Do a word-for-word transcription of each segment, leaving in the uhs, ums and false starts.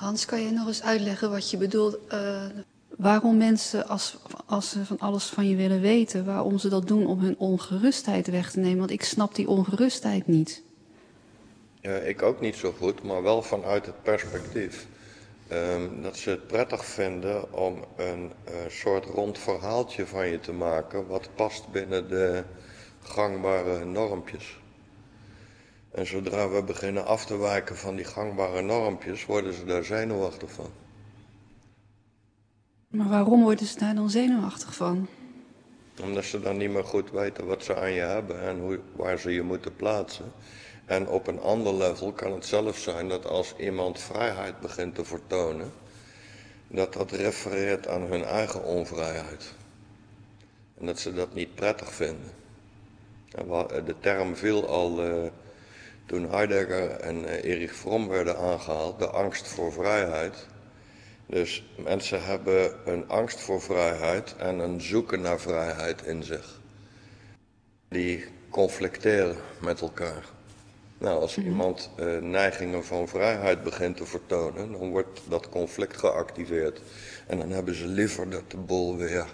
Hans, kan je nog eens uitleggen wat je bedoelt? Uh, waarom mensen, als, als ze van alles van je willen weten, waarom ze dat doen om hun ongerustheid weg te nemen? Want ik snap die ongerustheid niet. Ja, ik ook niet zo goed, maar wel vanuit het perspectief. Um, dat ze het prettig vinden om een uh, soort rond verhaaltje van je te maken, wat past binnen de gangbare normpjes. En zodra we beginnen af te wijken van die gangbare normpjes, worden ze daar zenuwachtig van. Maar waarom worden ze daar dan zenuwachtig van? Omdat ze dan niet meer goed weten wat ze aan je hebben en hoe, waar ze je moeten plaatsen. En op een ander level kan het zelfs zijn dat als iemand vrijheid begint te vertonen, dat dat refereert aan hun eigen onvrijheid. En dat ze dat niet prettig vinden. En de term viel al uh, toen Heidegger en uh, Erich Fromm werden aangehaald, de angst voor vrijheid. Dus mensen hebben een angst voor vrijheid en een zoeken naar vrijheid in zich. Die conflicteren met elkaar. Nou, als mm-hmm. iemand uh, neigingen van vrijheid begint te vertonen, dan wordt dat conflict geactiveerd. En dan hebben ze liever dat de boel weer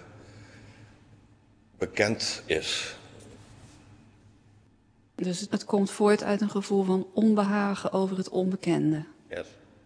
bekend is. Dus het komt voort uit een gevoel van onbehagen over het onbekende. Yes.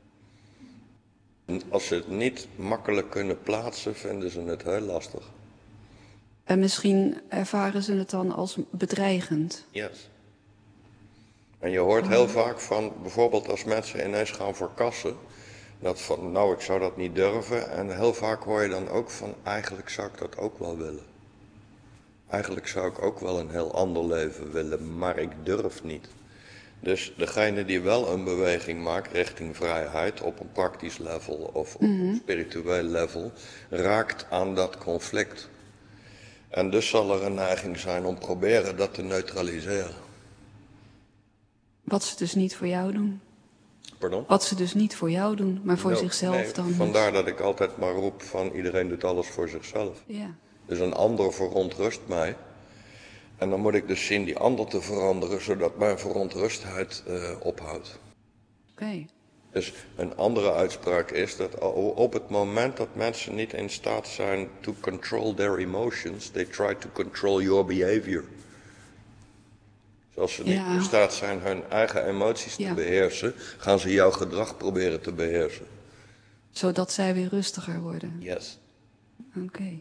En als ze het niet makkelijk kunnen plaatsen, vinden ze het heel lastig. En misschien ervaren ze het dan als bedreigend. Yes. En je hoort heel vaak van, bijvoorbeeld als mensen ineens gaan verkassen, dat van, nou ik zou dat niet durven. En heel vaak hoor je dan ook van, eigenlijk zou ik dat ook wel willen. Eigenlijk zou ik ook wel een heel ander leven willen, maar ik durf niet. Dus degene die wel een beweging maakt richting vrijheid op een praktisch level of op mm-hmm. een spiritueel level, raakt aan dat conflict. En dus zal er een neiging zijn om proberen dat te neutraliseren. Wat ze dus niet voor jou doen. Pardon? Wat ze dus niet voor jou doen, maar voor no, zichzelf nee, dan. Vandaar dat ik altijd maar roep van iedereen doet alles voor zichzelf. Ja. Dus een ander verontrust mij. En dan moet ik dus zien die ander te veranderen, zodat mijn verontrustheid uh, ophoudt. Oké. Okay. Dus een andere uitspraak is dat op het moment dat mensen niet in staat zijn to control their emotions, they try to control your behavior. Zoals ze niet ja. in staat zijn hun eigen emoties te ja. beheersen, gaan ze jouw gedrag proberen te beheersen. Zodat zij weer rustiger worden? Yes. Oké. Okay.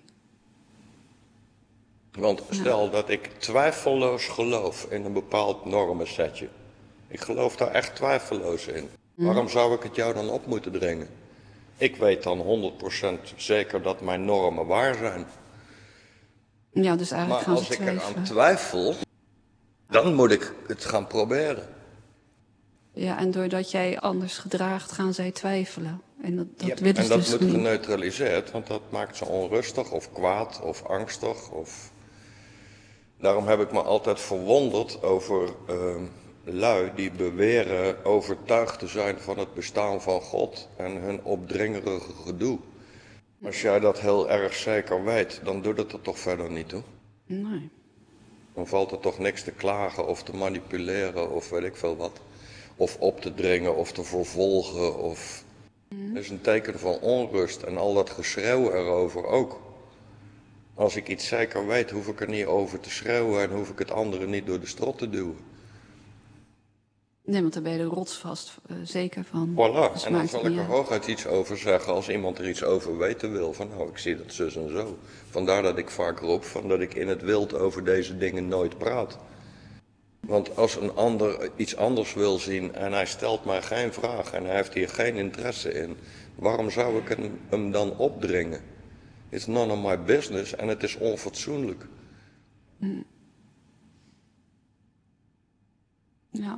Want stel ja. dat ik twijfelloos geloof in een bepaald normensetje. Ik geloof daar echt twijfelloos in. Mm. Waarom zou ik het jou dan op moeten dringen? Ik weet dan honderd procent zeker dat mijn normen waar zijn. Ja, dus eigenlijk maar gaan als ik twijfelen. eraan twijfel, dan moet ik het gaan proberen. Ja, en doordat jij anders gedraagt, gaan zij twijfelen. En dat, dat ja, willen en ze dat dus moet niet. geneutraliseerd, want dat maakt ze onrustig of kwaad of angstig. Of... Daarom heb ik me altijd verwonderd over uh, lui die beweren overtuigd te zijn van het bestaan van God en hun opdringerige gedoe. Als jij dat heel erg zeker weet, dan doet het er toch verder niet toe? Nee. Dan valt er toch niks te klagen of te manipuleren of weet ik veel wat. Of op te dringen of te vervolgen. Of... Mm. Dat is een teken van onrust en al dat geschreeuw erover ook. Als ik iets zeker weet, hoef ik er niet over te schreeuwen en hoef ik het anderen niet door de strot te duwen. Nee, want daar ben je er rotsvast uh, zeker van. Voilà, dus en dan zal ik er hooguit iets over zeggen als iemand er iets over weten wil. Van nou, ik zie dat zus en zo. Vandaar dat ik vaak roep van dat ik in het wild over deze dingen nooit praat. Want als een ander iets anders wil zien en hij stelt mij geen vraag en hij heeft hier geen interesse in, waarom zou ik hem, hem dan opdringen? It's none of my business en het is onfatsoenlijk. Mm. Ja.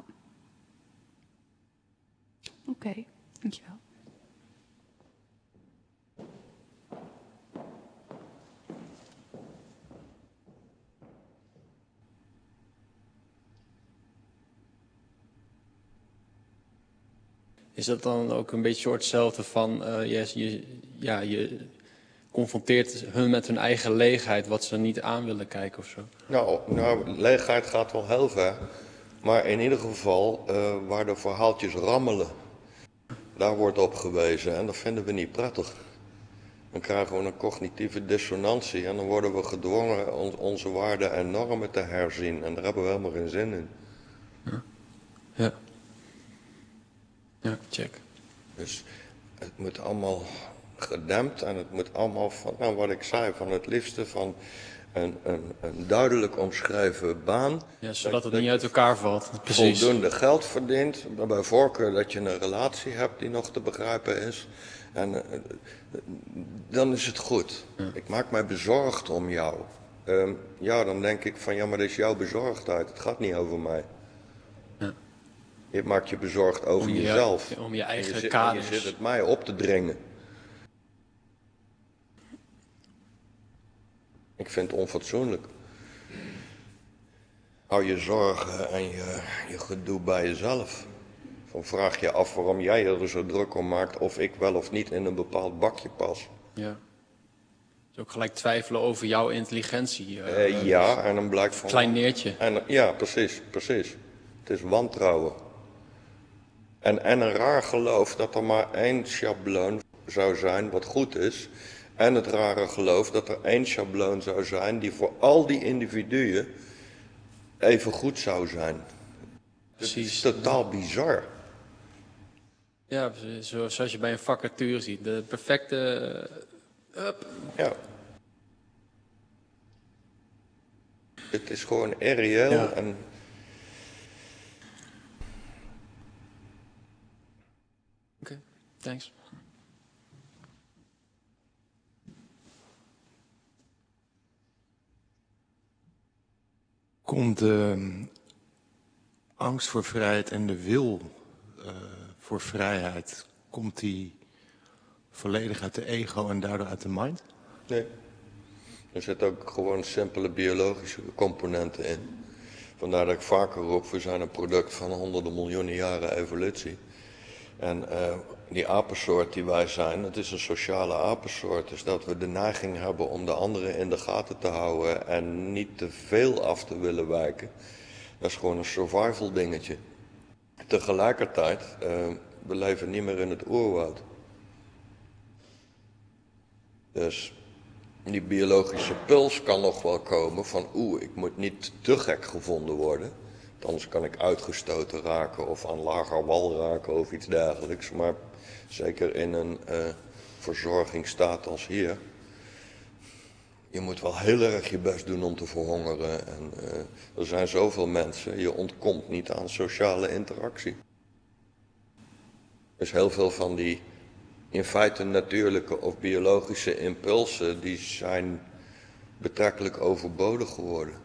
Oké, okay, dankjewel. Is dat dan ook een beetje hetzelfde van, uh, yes, je, ja, je confronteert hun met hun eigen leegheid, wat ze niet aan willen kijken of zo? Nou, nou leegheid gaat wel heel ver. Maar in ieder geval uh, waar de verhaaltjes rammelen. Daar wordt op gewezen en dat vinden we niet prettig. Dan krijgen we een cognitieve dissonantie en dan worden we gedwongen on- onze waarden en normen te herzien. En daar hebben we helemaal geen zin in. Ja. Ja, ja check. Dus het moet allemaal gedempt en het moet allemaal van, nou wat ik zei, van het liefste van een, een, een duidelijk omschreven baan. Ja, zodat het dat niet je uit elkaar valt. Precies. voldoende geld verdient, maar bij voorkeur dat je een relatie hebt die nog te begrijpen is. En uh, dan is het goed. Ja. Ik maak mij bezorgd om jou. Uh, ja, dan denk ik van ja, maar dat is jouw bezorgdheid. Het gaat niet over mij. Ja. Je maakt je bezorgd over om je, jezelf. Om je eigen en je kaders. Zit, en je zit het mij op te dringen. Ik vind het onfatsoenlijk. Hou je zorgen en je, je gedoe bij jezelf. Dan vraag je af waarom jij er zo druk om maakt of ik wel of niet in een bepaald bakje pas. Ja. Dus ook gelijk twijfelen over jouw intelligentie. Uh, uh, ja, en dan blijkt van... Kleineertje. En, ja, precies, precies. Het is wantrouwen. En, en een raar geloof dat er maar één schabloon zou zijn wat goed is. En het rare geloof dat er één schabloon zou zijn die voor al die individuen even goed zou zijn. Precies. Het is totaal bizar. Ja, zoals je bij een vacature ziet. De perfecte... Uh, up. Ja. Het is gewoon irreëel ja. en... Oké, okay, thanks. Komt de angst voor vrijheid en de wil uh, voor vrijheid, komt die volledig uit de ego en daardoor uit de mind? Nee. Er zitten ook gewoon simpele biologische componenten in. Vandaar dat ik vaker roep, we zijn een product van honderden miljoenen jaren evolutie. En uh, die apensoort die wij zijn, het is een sociale apensoort. Dus dat we de neiging hebben om de anderen in de gaten te houden en niet te veel af te willen wijken. Dat is gewoon een survival dingetje. Tegelijkertijd, uh, we leven niet meer in het oerwoud. Dus die biologische puls kan nog wel komen van oeh, ik moet niet te gek gevonden worden. Anders kan ik uitgestoten raken of aan lager wal raken of iets dergelijks. Maar zeker in een uh, verzorgingsstaat als hier. Je moet wel heel erg je best doen om te verhongeren. En, uh, er zijn zoveel mensen, je ontkomt niet aan sociale interactie. Dus heel veel van die in feite natuurlijke of biologische impulsen, die zijn betrekkelijk overbodig geworden.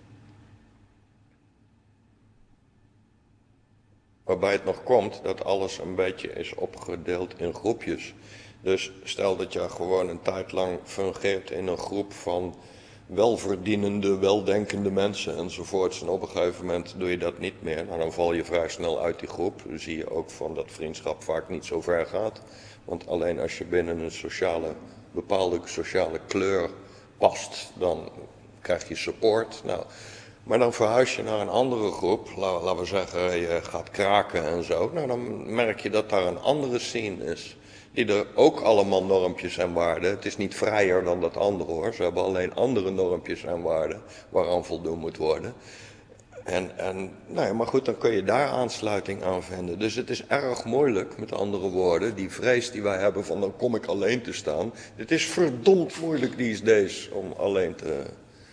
Waarbij het nog komt dat alles een beetje is opgedeeld in groepjes. Dus stel dat je gewoon een tijd lang fungeert in een groep van welverdienende, weldenkende mensen enzovoorts. En op een gegeven moment doe je dat niet meer. Nou, dan val je vrij snel uit die groep. Dan zie je ook van dat vriendschap vaak niet zo ver gaat. Want alleen als je binnen een sociale, bepaalde sociale kleur past, dan krijg je support. Nou, maar dan verhuis je naar een andere groep, laten we zeggen, je gaat kraken en zo. Nou, dan merk je dat daar een andere scene is. Die er ook allemaal normpjes en waarden. Het is niet vrijer dan dat andere hoor. Ze hebben alleen andere normpjes en waarden waaraan voldoen moet worden. En, en, nou ja, maar goed, dan kun je daar aansluiting aan vinden. Dus het is erg moeilijk, met andere woorden, die vrees die wij hebben van dan kom ik alleen te staan. Het is verdomd moeilijk these days om alleen te,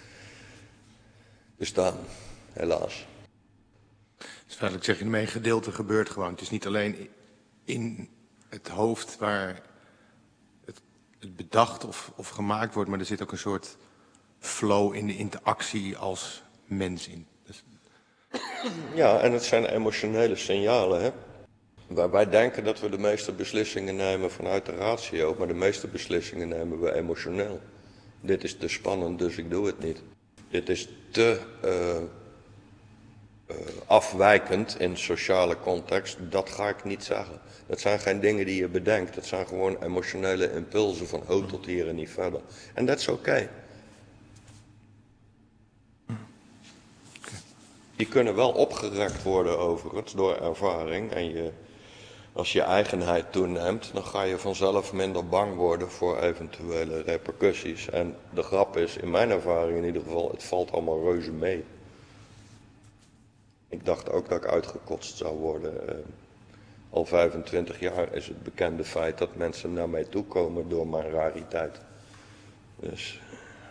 te staan, helaas. Dus feitelijk zeg je, ermee gedeelte gebeurt gewoon. Het is niet alleen in het hoofd waar het, het bedacht of, of gemaakt wordt, maar er zit ook een soort flow in de interactie als mens in. Dus... Ja, en het zijn emotionele signalen, hè. Waar wij denken dat we de meeste beslissingen nemen vanuit de ratio, maar de meeste beslissingen nemen we emotioneel. Dit is te spannend, dus ik doe het niet. Dit is te uh, uh, afwijkend in sociale context, dat ga ik niet zeggen. Dat zijn geen dingen die je bedenkt, dat zijn gewoon emotionele impulsen van oh tot hier en niet verder. En dat is oké. Okay. Die kunnen wel opgerekt worden overigens door ervaring en je, Als je eigenheid toeneemt, dan ga je vanzelf minder bang worden voor eventuele repercussies. En de grap is, in mijn ervaring in ieder geval, het valt allemaal reuze mee. Ik dacht ook dat ik uitgekotst zou worden. Uh, al vijfentwintig jaar is het bekende feit dat mensen naar mij toe komen door mijn rariteit. Dus...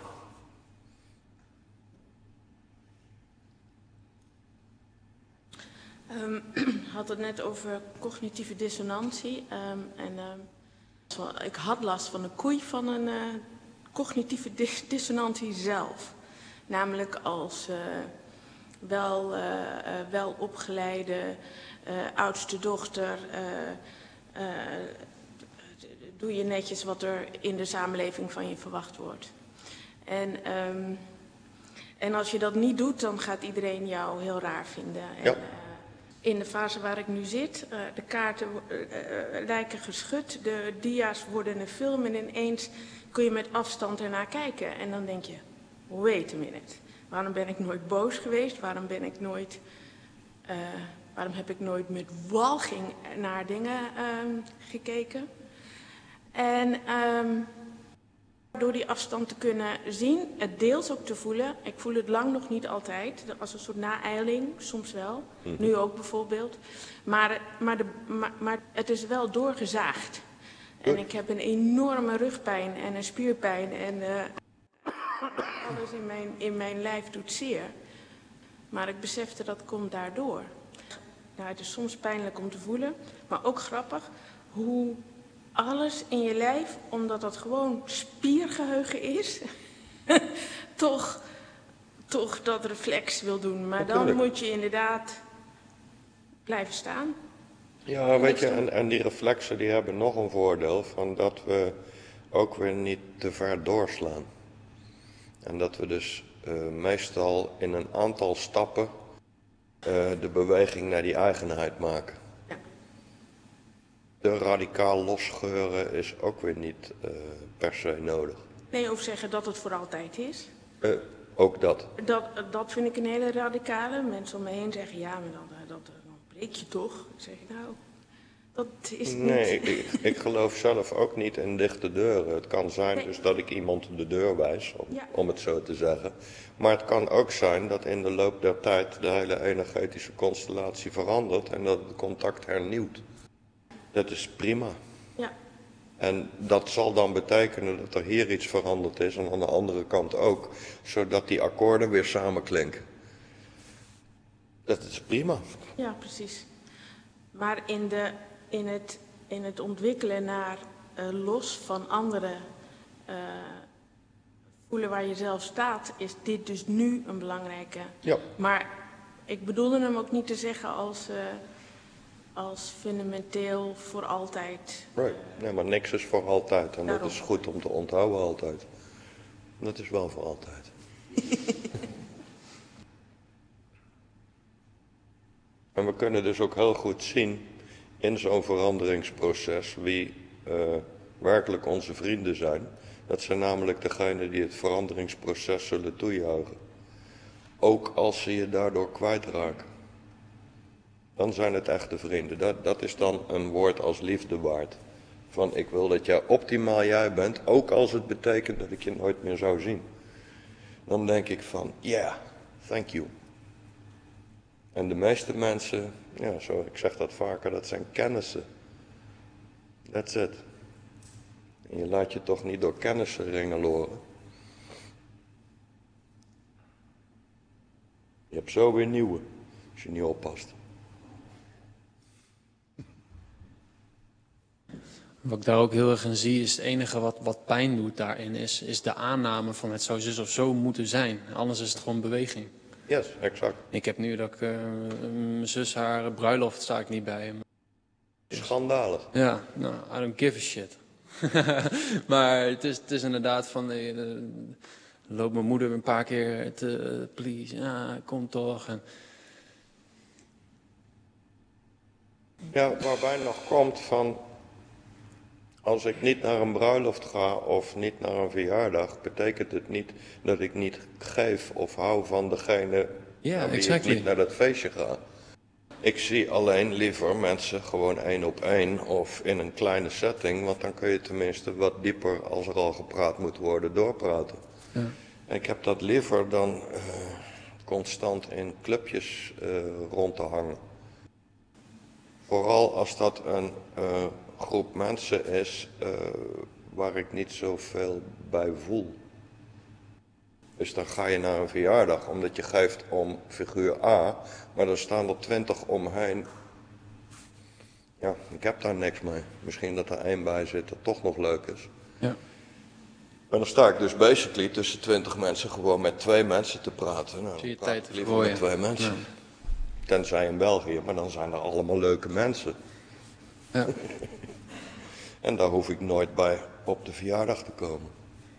Um, had het net over cognitieve dissonantie. Um, en, um, ik had last van de koei van een uh, cognitieve dis dissonantie zelf. Namelijk als uh, wel, uh, uh, wel opgeleide uh, oudste dochter... Uh, uh, doe je netjes wat er in de samenleving van je verwacht wordt. En, um, en als je dat niet doet, dan gaat iedereen jou heel raar vinden. En, ja. uh, in de fase waar ik nu zit, uh, de kaarten uh, uh, lijken geschud, de dia's worden een film en ineens kun je met afstand ernaar kijken. En dan denk je, wait a minute, waarom ben ik nooit boos geweest? Waarom ben ik nooit, uh, waarom heb ik nooit met walging naar dingen um, gekeken? En um, door die afstand te kunnen zien, het deels ook te voelen. Ik voel het lang nog niet altijd, als een soort naeiling, soms wel. Mm-hmm. Nu ook bijvoorbeeld. Maar, maar, de, maar, maar het is wel doorgezaagd. Goed. En ik heb een enorme rugpijn en een spierpijn. En uh, alles in mijn, in mijn lijf doet zeer. Maar ik besefte dat komt daardoor. Nou, het is soms pijnlijk om te voelen, maar ook grappig hoe... alles in je lijf, omdat dat gewoon spiergeheugen is, toch, toch dat reflex wil doen. Maar Natuurlijk. Dan moet je inderdaad blijven staan. Ja, weet je, en, en die reflexen die hebben nog een voordeel van dat we ook weer niet te ver doorslaan. En dat we dus uh, meestal in een aantal stappen uh, de beweging naar die eigenheid maken. De radicaal losscheuren is ook weer niet uh, per se nodig. Nee, of zeggen dat het voor altijd is. Uh, ook dat. dat. Dat vind ik een hele radicale. Mensen om me heen zeggen, ja, maar dan, dat, dan breek je toch. Ik zeg, nou, dat is niet... Nee, ik, ik geloof zelf ook niet in dichte deuren. Het kan zijn nee. dus dat ik iemand de deur wijs, om, ja. om het zo te zeggen. Maar het kan ook zijn dat in de loop der tijd de hele energetische constellatie verandert en dat het contact hernieuwt. Dat is prima. Ja. En dat zal dan betekenen dat er hier iets veranderd is en aan de andere kant ook. Zodat die akkoorden weer samen klinken. Dat is prima. Ja, precies. Maar in, de, in, het, in het ontwikkelen naar uh, los van anderen uh, voelen waar je zelf staat, is dit dus nu een belangrijke. Ja. Maar ik bedoelde hem ook niet te zeggen als... Uh, als fundamenteel voor altijd. Right. Nee, maar niks is voor altijd. En Daarom. Dat is goed om te onthouden altijd. Dat is wel voor altijd. En we kunnen dus ook heel goed zien in zo'n veranderingsproces wie uh, werkelijk onze vrienden zijn. Dat zijn namelijk degenen die het veranderingsproces zullen toejuichen. Ook als ze je daardoor kwijtraken. Dan zijn het echte vrienden. Dat, dat is dan een woord als liefde waard. Van ik wil dat jij optimaal jij bent, ook als het betekent dat ik je nooit meer zou zien. Dan denk ik van, ja, yeah, thank you. En de meeste mensen, ja, zo, ik zeg dat vaker, dat zijn kennissen. That's it. En je laat je toch niet door kennissen ringeloren. Je hebt zo weer nieuwe, als je niet oppast. Wat ik daar ook heel erg in zie, is het enige wat, wat pijn doet daarin, is, is de aanname van het zou zus of zo moeten zijn. Anders is het gewoon beweging. Yes, exact. Ik heb nu dat ik, uh, mijn zus haar bruiloft sta ik niet bij. Schandalig. Ja, nou, I don't give a shit. Maar het is, het is inderdaad van, uh, uh, loopt mijn moeder een paar keer te, uh, please, ja, kom toch. En... Ja, waarbij nog komt van, als ik niet naar een bruiloft ga of niet naar een verjaardag, betekent het niet dat ik niet geef of hou van degene yeah, aan wie exactly. ik niet naar dat feestje ga. Ik zie alleen liever mensen gewoon één op één of in een kleine setting, want dan kun je tenminste wat dieper, als er al gepraat moet worden, doorpraten. Ja. En ik heb dat liever dan uh, constant in clubjes uh, rond te hangen. Vooral als dat een uh, groep mensen is uh, waar ik niet zoveel bij voel. Dus dan ga je naar een verjaardag omdat je geeft om figuur A, maar er staan er twintig omheen. Ja, ik heb daar niks mee. Misschien dat er één bij zit dat toch nog leuk is. Ja. En dan sta ik dus basically tussen twintig mensen gewoon met twee mensen te praten. Nou, Zie je dan praat tijd ik liever gooien. met twee mensen. Ja. Tenzij in België, maar dan zijn er allemaal leuke mensen. Ja. En daar hoef ik nooit bij op de verjaardag te komen.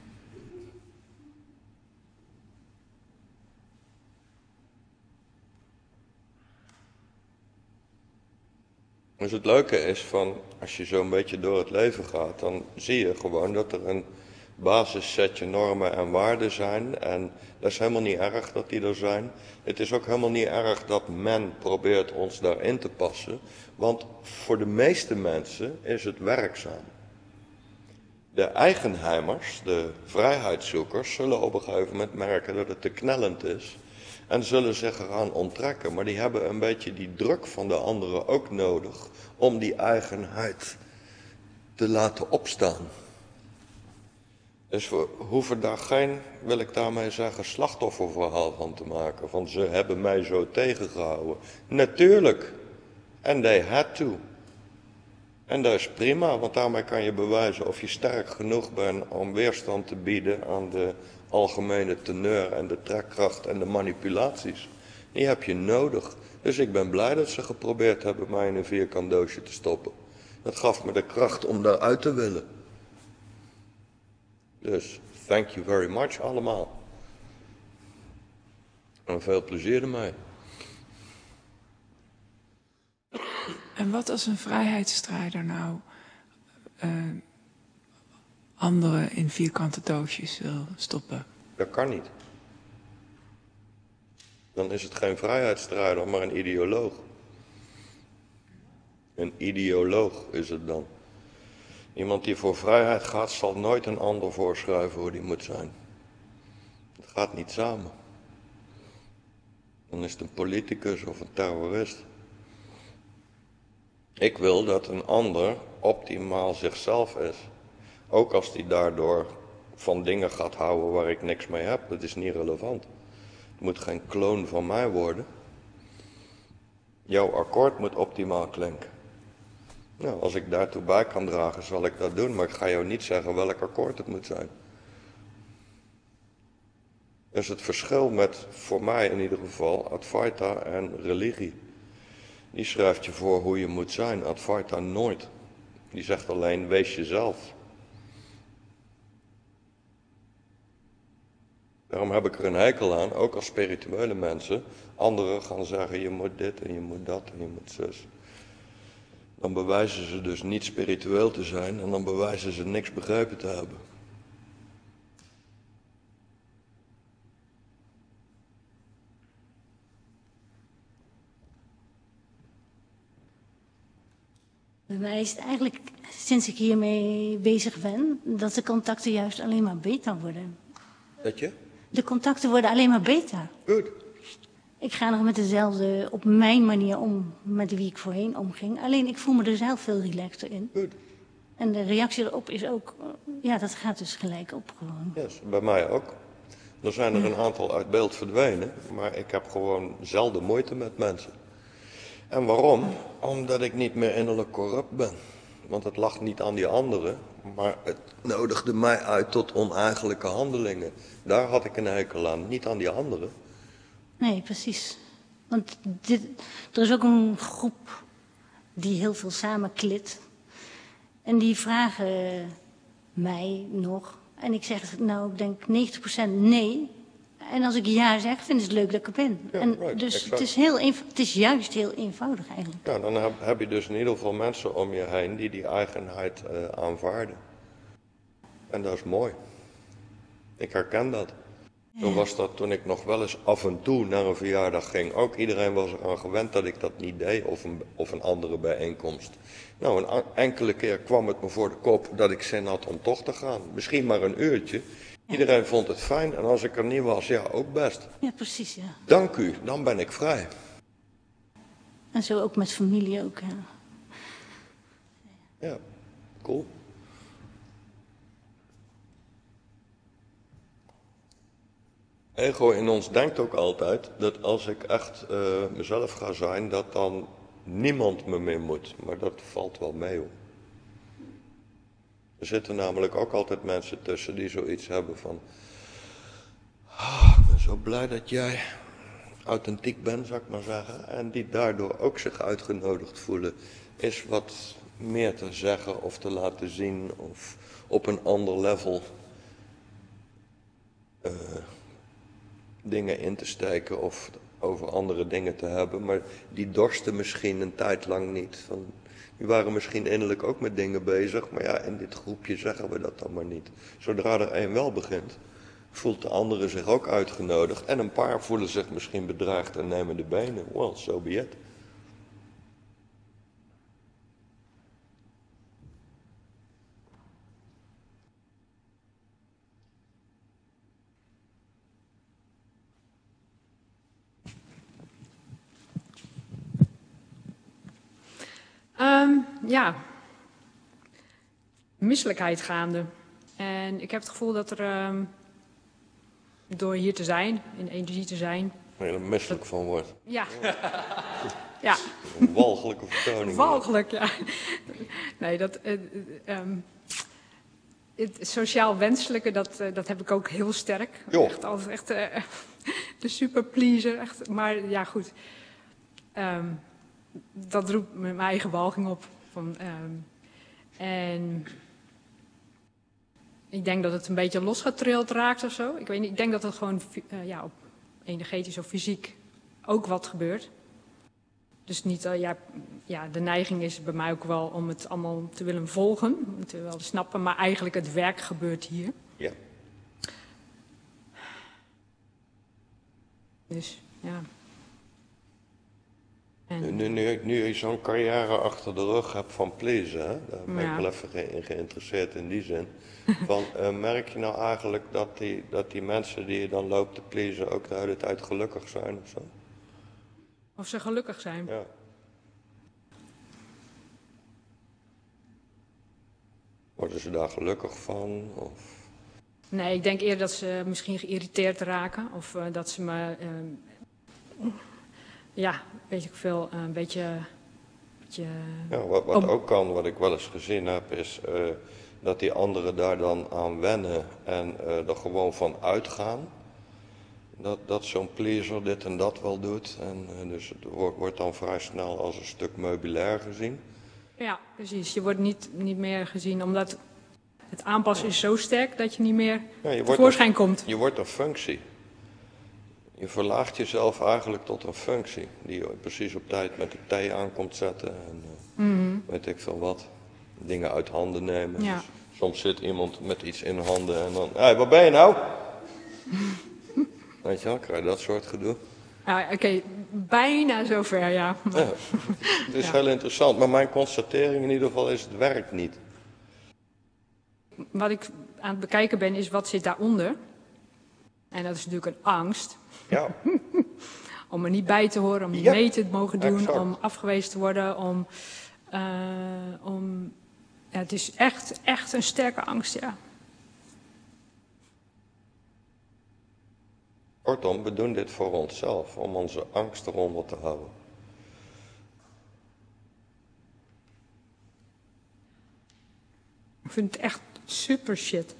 Dus het leuke is van, als je zo'n beetje door het leven gaat, dan zie je gewoon dat er een basissetje normen en waarden zijn. En dat is helemaal niet erg dat die er zijn. Het is ook helemaal niet erg dat men probeert ons daarin te passen. Want voor de meeste mensen is het werkzaam. De eigenheimers, de vrijheidszoekers, zullen op een gegeven moment merken dat het te knellend is. En zullen zich eraan onttrekken. Maar die hebben een beetje die druk van de anderen ook nodig om die eigenheid te laten opstaan. Dus we hoeven daar geen, wil ik daarmee zeggen, slachtofferverhaal van te maken. Van ze hebben mij zo tegengehouden. Natuurlijk. And they had to. En dat is prima, want daarmee kan je bewijzen of je sterk genoeg bent om weerstand te bieden aan de algemene teneur en de trekkracht en de manipulaties. Die heb je nodig. Dus ik ben blij dat ze geprobeerd hebben mij in een vierkant doosje te stoppen. Dat gaf me de kracht om daaruit te willen. Dus, thank you very much allemaal. En veel plezier ermee. En wat als een vrijheidsstrijder nou uh, anderen in vierkante doosjes wil stoppen? Dat kan niet. Dan is het geen vrijheidsstrijder, maar een ideoloog. Een ideoloog is het dan. Iemand die voor vrijheid gaat, zal nooit een ander voorschrijven hoe die moet zijn. Het gaat niet samen. Dan is het een politicus of een terrorist. Ik wil dat een ander optimaal zichzelf is. Ook als die daardoor van dingen gaat houden waar ik niks mee heb. Dat is niet relevant. Het moet geen kloon van mij worden. Jouw akkoord moet optimaal klinken. Nou, als ik daartoe bij kan dragen, zal ik dat doen. Maar ik ga jou niet zeggen welk akkoord het moet zijn. Dus het verschil met, voor mij in ieder geval, Advaita en religie. Die schrijft je voor hoe je moet zijn. Advaita nooit. Die zegt alleen, wees jezelf. Daarom heb ik er een hekel aan, ook als spirituele mensen. Anderen gaan zeggen, je moet dit en je moet dat en je moet zus. Dan bewijzen ze dus niet spiritueel te zijn en dan bewijzen ze niks begrepen te hebben. Bij mij is het eigenlijk, sinds ik hiermee bezig ben, dat de contacten juist alleen maar beter worden. Dat je? De contacten worden alleen maar beter. Goed. Ik ga nog met dezelfde, op mijn manier om, met wie ik voorheen omging. Alleen ik voel me er zelf veel relaxter in. Goed. En de reactie erop is ook, ja, dat gaat dus gelijk op gewoon. Yes, bij mij ook. Er zijn er een aantal uit beeld verdwenen, maar ik heb gewoon zelden moeite met mensen. En waarom? Omdat ik niet meer innerlijk corrupt ben. Want het lag niet aan die anderen, maar het nodigde mij uit tot oneigenlijke handelingen. Daar had ik een hekel aan, niet aan die anderen. Nee, precies. Want dit, er is ook een groep die heel veel samenklit. En die vragen mij nog. En ik zeg, nou, ik denk negentig procent nee. En als ik ja zeg, vinden ze het leuk dat ik er ben. Ja, en right, dus exact. het is, heel eenv- het is juist heel eenvoudig eigenlijk. Ja, dan heb, heb je dus in ieder geval mensen om je heen die die eigenheid uh, aanvaarden. En dat is mooi. Ik herken dat. Ja. Zo was dat toen ik nog wel eens af en toe naar een verjaardag ging. Ook iedereen was eraan gewend dat ik dat niet deed, of een, of een andere bijeenkomst. Nou, een enkele keer kwam het me voor de kop dat ik zin had om toch te gaan. Misschien maar een uurtje. Iedereen vond het fijn en als ik er niet was, ja, ook best. Ja, precies, ja. Dank u, dan ben ik vrij. En zo ook met familie ook, ja. Ja, cool. Ego in ons denkt ook altijd dat als ik echt uh, mezelf ga zijn, dat dan niemand me meer moet. Maar dat valt wel mee, hoor. Er zitten namelijk ook altijd mensen tussen die zoiets hebben van... Oh, ik ben zo blij dat jij authentiek bent, zou ik maar zeggen. En die daardoor ook zich uitgenodigd voelen. Is wat meer te zeggen of te laten zien of op een ander level... Uh, dingen in te steken of over andere dingen te hebben, maar die dorsten misschien een tijd lang niet. Van, die waren misschien innerlijk ook met dingen bezig, maar ja, in dit groepje zeggen we dat dan maar niet. Zodra er één wel begint, voelt de andere zich ook uitgenodigd en een paar voelen zich misschien bedreigd en nemen de benen. Well, so be it. Um, ja, misselijkheid gaande. En ik heb het gevoel dat er, um, door hier te zijn, in energie te zijn... Waar je er misselijk van wordt. Ja. Ja. Een walgelijke vertoning. Walgelijk, ja. Nee, dat... Uh, um, het sociaal wenselijke, dat, uh, dat heb ik ook heel sterk. Jo. Echt altijd echt uh, de super pleaser. Echt, maar ja, goed. Um, dat roept mijn eigen walging op. Van, um, en ik denk dat het een beetje losgetrild raakt of zo. Ik weet niet, ik denk dat het gewoon uh, ja, op energetisch of fysiek ook wat gebeurt. Dus niet, uh, ja, ja, de neiging is bij mij ook wel om het allemaal te willen volgen, om te willen snappen, maar eigenlijk het werk gebeurt hier. Ja. Dus, ja. En... Nu, nu, nu je zo'n carrière achter de rug hebt van pleasen, hè? Daar ben Ja. ik wel even ge- in geïnteresseerd in die zin. Van, uh, merk je nou eigenlijk dat die, dat die mensen die je dan loopt te pleasen ook de hele tijd gelukkig zijn of zo? Of ze gelukkig zijn. Ja. Worden ze daar gelukkig van? Of... Nee, ik denk eerder dat ze misschien geïrriteerd raken. Of uh, dat ze me, uh, ja, weet ik veel, uh, een beetje... beetje Ja, wat wat ook kan, wat ik wel eens gezien heb, is uh, dat die anderen daar dan aan wennen en uh, er gewoon van uitgaan. Dat, dat zo'n pleaser dit en dat wel doet. En uh, dus het wordt, wordt dan vrij snel als een stuk meubilair gezien. Ja, precies. Je wordt niet, niet meer gezien, omdat het aanpassen is zo sterk dat je niet meer Ja, je tevoorschijn wordt komt. Je wordt een functie. Je verlaagt jezelf eigenlijk tot een functie. Die je precies op tijd met de thee aan komt zetten. En uh, Mm-hmm. weet ik veel wat. Dingen uit handen nemen. Ja. Dus soms zit iemand met iets in handen en dan... Hé, hey, waar ben je nou? Weet je wel, krijg je dat soort gedoe. Ja, Oké, okay, bijna zover, ja. Ja, het is Ja. heel interessant, maar mijn constatering in ieder geval is, het werkt niet. Wat ik aan het bekijken ben, is wat zit daaronder. En dat is natuurlijk een angst. Ja, Om er niet bij te horen, om niet Ja, mee te mogen doen, exact. om afgewezen te worden, om... Uh, om ja, het is echt, echt een sterke angst, ja. kortom, we doen dit voor onszelf, om onze angst eronder te houden. Ik vind het echt super shit.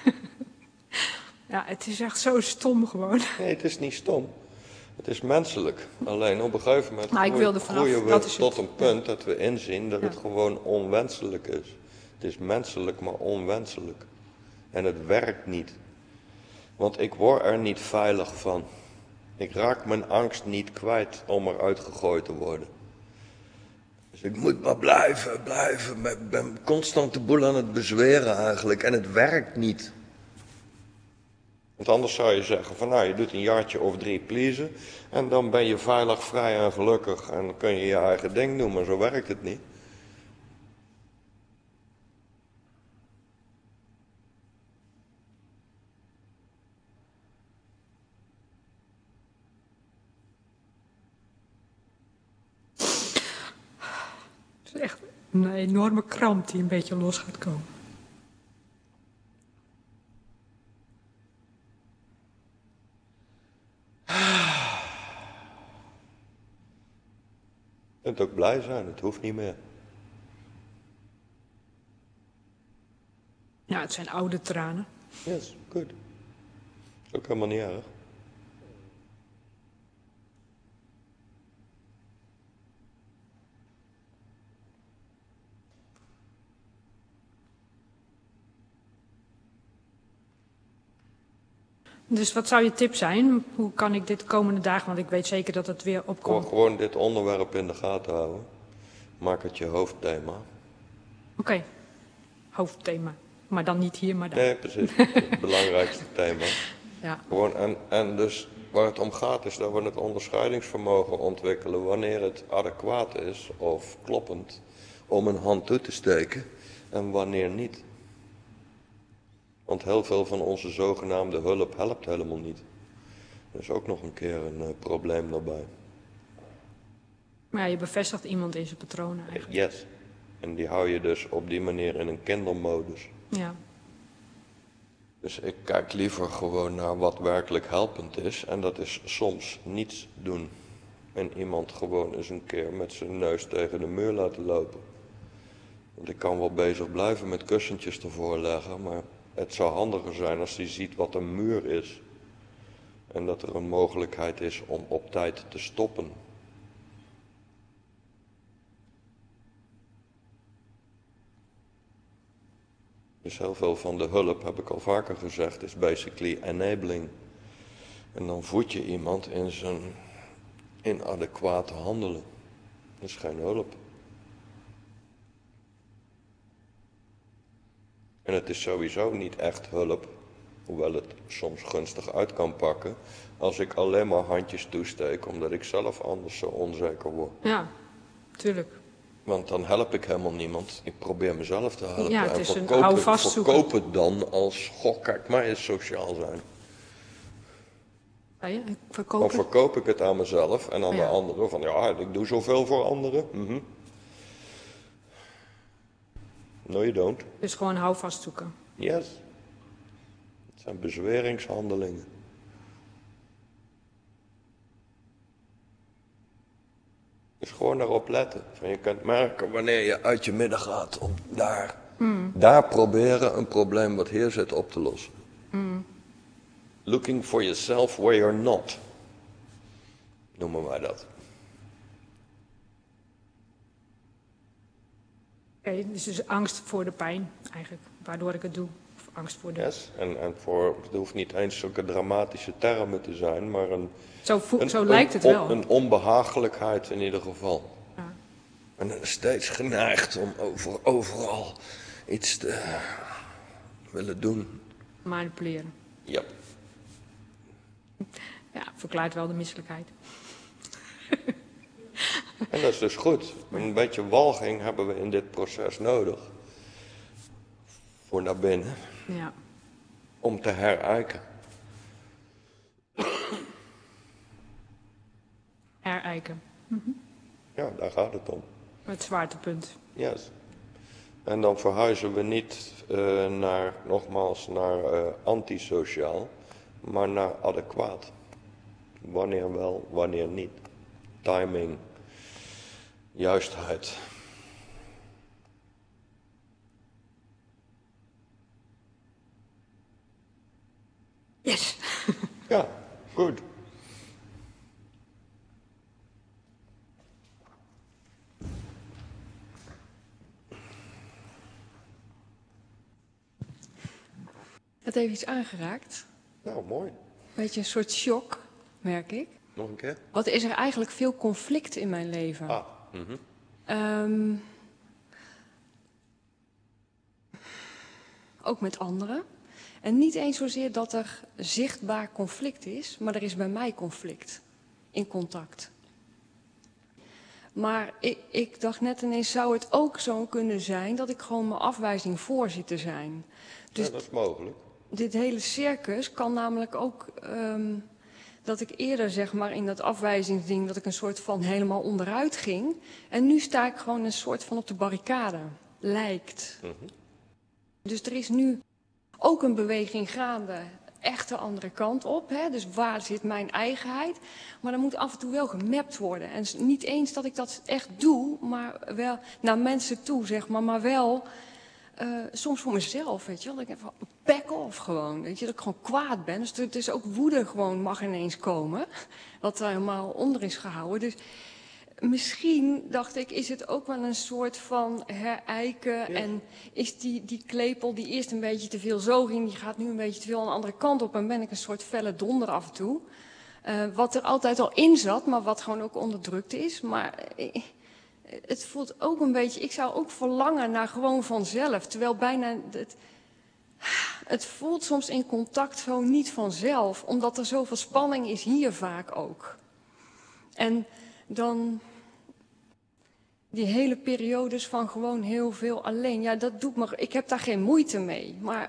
Ja, het is echt zo stom gewoon. Nee, het is niet stom. Het is menselijk. Alleen op een gegeven moment Nou, ik groeien, wilde vanaf, groeien we dat is tot het. een punt dat we inzien dat Ja. het gewoon onwenselijk is. Het is menselijk, maar onwenselijk. En het werkt niet. Want ik word er niet veilig van. Ik raak mijn angst niet kwijt om eruit gegooid te worden. Dus ik moet maar blijven, blijven. Ik ben constant de boel aan het bezweren eigenlijk. En het werkt niet. Want anders zou je zeggen van nou, je doet een jaartje of drie pleasen en dan ben je veilig, vrij en gelukkig en dan kun je je eigen ding doen, maar zo werkt het niet. Het is echt een enorme kramp die een beetje los gaat komen. Je kunt ook blij zijn, het hoeft niet meer. Ja, het zijn oude tranen. Yes, goed. Is ook helemaal niet erg. Dus wat zou je tip zijn? Hoe kan ik dit de komende dagen, want ik weet zeker dat het weer opkomt. Gewoon, gewoon dit onderwerp in de gaten houden. Maak het je hoofdthema. Oké, okay. Hoofdthema. Maar dan niet hier, maar daar. Nee, precies. Het belangrijkste thema. Ja. Gewoon, en, en dus waar het om gaat is dat we het onderscheidingsvermogen ontwikkelen wanneer het adequaat is of kloppend om een hand toe te steken en wanneer niet. Want heel veel van onze zogenaamde hulp helpt helemaal niet. Er is ook nog een keer een uh, probleem daarbij. Maar ja, je bevestigt iemand in zijn patronen eigenlijk. Yes. En die hou je dus op die manier in een kindermodus. Ja. Dus ik kijk liever gewoon naar wat werkelijk helpend is. En dat is soms niets doen. En iemand gewoon eens een keer met zijn neus tegen de muur laten lopen. Want ik kan wel bezig blijven met kussentjes ervoor leggen, maar het zou handiger zijn als hij ziet wat een muur is. En dat er een mogelijkheid is om op tijd te stoppen. Dus heel veel van de hulp, heb ik al vaker gezegd, is basically enabling. En dan voed je iemand in zijn inadequate handelen. Dat is geen hulp. En het is sowieso niet echt hulp, hoewel het soms gunstig uit kan pakken, als ik alleen maar handjes toesteek omdat ik zelf anders zo onzeker word. Ja, tuurlijk. Want dan help ik helemaal niemand. Ik probeer mezelf te helpen. Ja, het is en een verkoop, houvast het, zoeken. verkoop het dan als, goh, kijk mij eens sociaal zijn. Ja, ja, ik Dan verkoop het. verkoop ik het aan mezelf en aan Ja. de anderen van ja, ik doe zoveel voor anderen. Mm-hmm. No, you don't. Dus gewoon houvast zoeken. Yes. Het zijn bezweringshandelingen. Dus gewoon daarop letten. Van je kunt merken wanneer je uit je midden gaat om daar, Mm. daar proberen een probleem wat hier zit op te lossen. Mm. Looking for yourself where you're not. Noemen wij dat. Oké, okay, dus, dus angst voor de pijn eigenlijk, waardoor ik het doe. Of angst voor de... Yes. En, en voor, het hoeft niet eens zulke dramatische termen te zijn, maar een... Zo, voel, een, zo lijkt het wel. Een, een onbehagelijkheid in ieder geval. Ja. En steeds geneigd om over, overal iets te willen doen. Manipuleren. Ja. Ja, verklaart wel de misselijkheid. En dat is dus goed. Een beetje walging hebben we in dit proces nodig. Voor naar binnen. Ja. Om te herijken. Herijken. Mm-hmm. Ja, daar gaat het om. Het zwaartepunt. Yes. En dan verhuizen we niet uh, naar, nogmaals, naar uh, antisociaal, maar naar adequaat. Wanneer wel, wanneer niet. Timing. Juistheid. Yes. Ja, goed. Het heeft iets aangeraakt. Nou, mooi. Beetje een soort shock, merk ik. Nog een keer? Wat is er eigenlijk veel conflict in mijn leven? Ah, mm-hmm. Um, ook met anderen. En niet eens zozeer dat er zichtbaar conflict is, maar er is bij mij conflict in contact. Maar ik, ik dacht net ineens, zou het ook zo kunnen zijn dat ik gewoon mijn afwijzing voor zit te zijn? Dus Ja, dat is mogelijk. dit hele circus kan namelijk ook, um, dat ik eerder zeg maar in dat afwijzingsding, dat ik een soort van helemaal onderuit ging. En nu sta ik gewoon een soort van op de barricade, lijkt. Mm-hmm. Dus er is nu ook een beweging gaande, echt de andere kant op. Hè? Dus waar zit mijn eigenheid? Maar dan moet af en toe wel gemapt worden. En niet eens dat ik dat echt doe, maar wel naar mensen toe, zeg maar. Maar wel uh, soms voor mezelf, weet je wel. Dat ik even back off gewoon, weet je. Dat ik gewoon kwaad ben. Dus het is ook woede gewoon mag ineens komen. Wat er helemaal onder is gehouden. Dus misschien, dacht ik, is het ook wel een soort van herijken. Ja. En is die, die klepel die eerst een beetje te veel zo ging, die gaat nu een beetje te veel aan de andere kant op. En ben ik een soort felle donder af en toe. Uh, wat er altijd al in zat, maar wat gewoon ook onderdrukt is. Maar uh, het voelt ook een beetje, ik zou ook verlangen naar gewoon vanzelf. Terwijl bijna, het, het voelt soms in contact gewoon niet vanzelf. Omdat er zoveel spanning is hier vaak ook. En dan die hele periodes van gewoon heel veel alleen. Ja, dat doet me, ik heb daar geen moeite mee. Maar,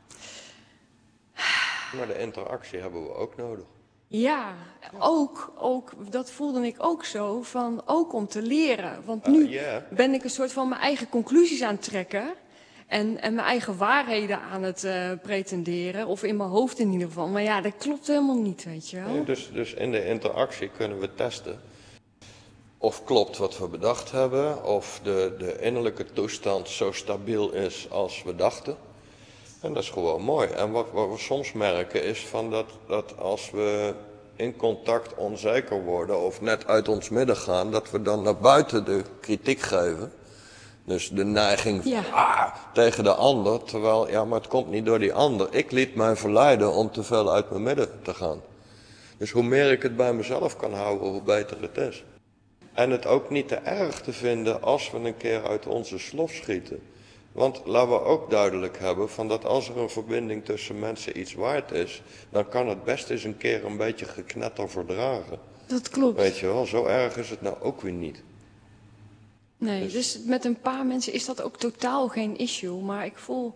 maar de interactie hebben we ook nodig. Ja, ook, ook, dat voelde ik ook zo, van ook om te leren. Want nu uh, yeah. ben ik een soort van mijn eigen conclusies aan het trekken. En, en mijn eigen waarheden aan het uh, pretenderen. Of in mijn hoofd in ieder geval. Maar ja, dat klopt helemaal niet, weet je wel. Nee, dus, dus in de interactie kunnen we testen of klopt wat we bedacht hebben, of de, de innerlijke toestand zo stabiel is als we dachten. En dat is gewoon mooi. En wat, wat we soms merken is van dat, dat als we in contact onzeker worden of net uit ons midden gaan, dat we dan naar buiten de kritiek geven. Dus de neiging ja. ah, tegen de ander, terwijl, ja, maar het komt niet door die ander. Ik liet mij verleiden om te veel uit mijn midden te gaan. Dus hoe meer ik het bij mezelf kan houden, hoe beter het is. En het ook niet te erg te vinden als we een keer uit onze slof schieten. Want laten we ook duidelijk hebben van dat als er een verbinding tussen mensen iets waard is, dan kan het best eens een keer een beetje geknetter verdragen. Dat klopt. Weet je wel, zo erg is het nou ook weer niet. Nee, dus, dus met een paar mensen is dat ook totaal geen issue. Maar ik voel...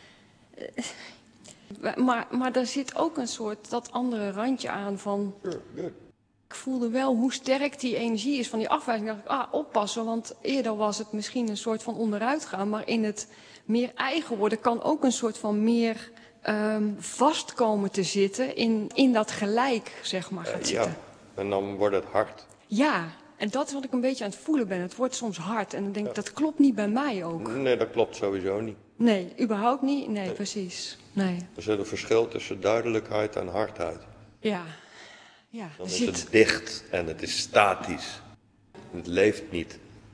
Uh, maar, maar daar zit ook een soort, dat andere randje aan van... Sure, good. Ik voelde wel hoe sterk die energie is van die afwijzing. Ik dacht, ah, oppassen, want eerder was het misschien een soort van onderuit gaan. Maar in het meer eigen worden kan ook een soort van meer um, vast komen te zitten in, in dat gelijk, zeg maar, gaat uh, zitten. Ja, en dan wordt het hard. Ja, en dat is wat ik een beetje aan het voelen ben. Het wordt soms hard en dan denk ik, ja. dat klopt niet bij mij ook. Nee, dat klopt sowieso niet. Nee, überhaupt niet. Nee, nee. precies. Nee. Er zit een verschil tussen duidelijkheid en hardheid. Ja. Ja, dan is zit... het dicht en het is statisch. Het leeft niet.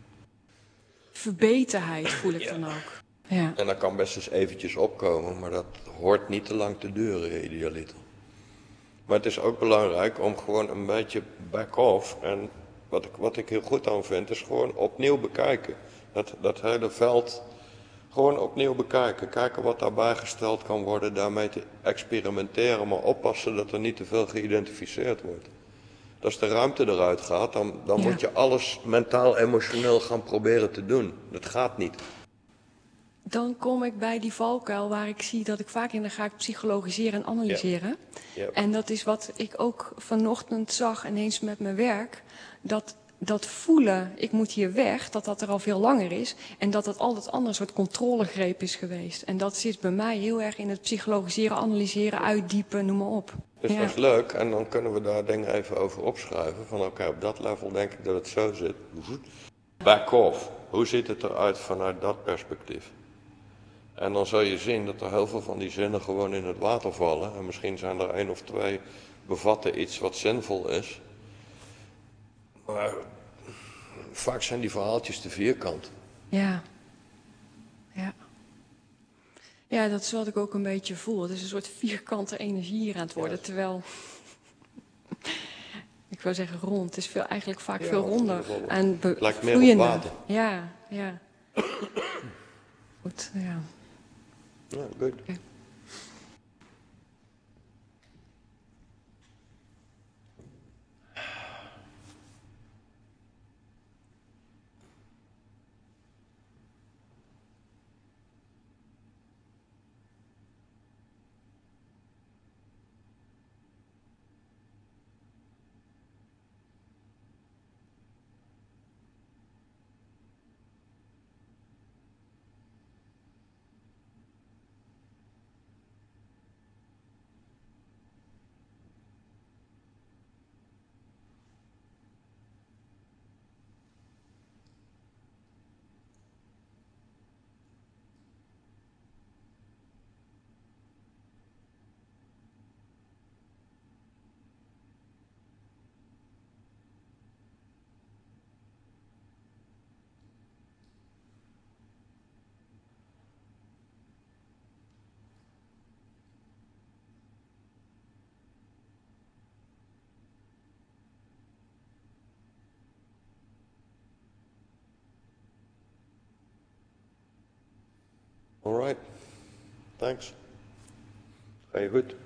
Verbeterheid voel ik ja. dan ook. Ja. En dat kan best eens eventjes opkomen, maar dat hoort niet te lang te duren, idealiter. Maar het is ook belangrijk om gewoon een beetje back-off. En wat ik, wat ik heel goed aan vind, is gewoon opnieuw bekijken. Dat, dat hele veld gewoon opnieuw bekijken. Kijken wat daarbij gesteld kan worden, daarmee te experimenteren. Maar oppassen dat er niet te veel geïdentificeerd wordt. Als de ruimte eruit gaat, dan, dan ja. moet je alles mentaal, emotioneel gaan proberen te doen. Dat gaat niet. Dan kom ik bij die valkuil waar ik zie dat ik vaak in, dan ga ik psychologiseren en analyseren. Ja. Ja. En dat is wat ik ook vanochtend zag ineens met mijn werk. Dat, dat voelen, ik moet hier weg, dat dat er al veel langer is. En dat het altijd andere soort controlegreep is geweest. En dat zit bij mij heel erg in het psychologiseren, analyseren, uitdiepen, noem maar op. Dus ja. dat is leuk en dan kunnen we daar dingen even over opschrijven. Van oké, okay, op dat level denk ik dat het zo zit. Back off. Hoe ziet het eruit vanuit dat perspectief? En dan zul je zien dat er heel veel van die zinnen gewoon in het water vallen. En misschien zijn er één of twee bevatten iets wat zinvol is. Maar vaak zijn die verhaaltjes te vierkant. Ja. Ja. Ja, dat is wat ik ook een beetje voel. Het is een soort vierkante energie hier aan het worden. Ja. Terwijl, ik wou zeggen rond, het is veel, eigenlijk vaak ja, veel ronder. En het lijkt meer op water. Ja, ja. Goed, ja. Ja, goed. Okay. All right. Thanks. Ga je goed.